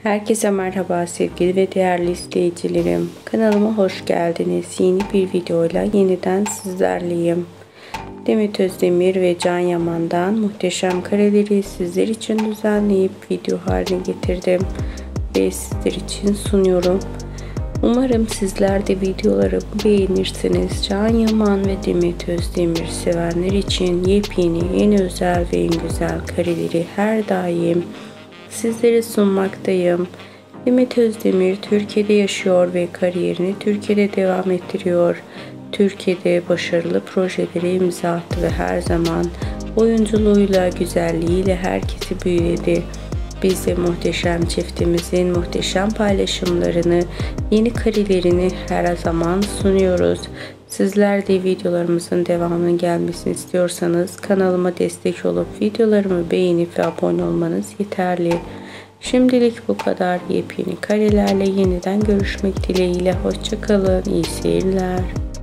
Herkese merhaba sevgili ve değerli izleyicilerim. Kanalıma hoş geldiniz. Yeni bir videoyla yeniden sizlerleyim. Demet Özdemir ve Can Yaman'dan muhteşem kareleri sizler için düzenleyip video haline getirdim ve sizler için sunuyorum. Umarım sizler de videolarımı beğenirsiniz. Can Yaman ve Demet Özdemir sevenler için yeni özel ve en güzel kareleri her daim sizlere sunmaktayım. Demet Özdemir Türkiye'de yaşıyor ve kariyerini Türkiye'de devam ettiriyor. Türkiye'de başarılı projelere imza attı ve her zaman oyunculuğuyla, güzelliğiyle herkesi büyüledi. Biz de muhteşem çiftimizin muhteşem paylaşımlarını, yeni karelerini her zaman sunuyoruz. Sizler de videolarımızın devamının gelmesini istiyorsanız kanalıma destek olup videolarımı beğenip ve abone olmanız yeterli. Şimdilik bu kadar. Yepyeni karelerle yeniden görüşmek dileğiyle. Hoşça kalın. İyi seyirler.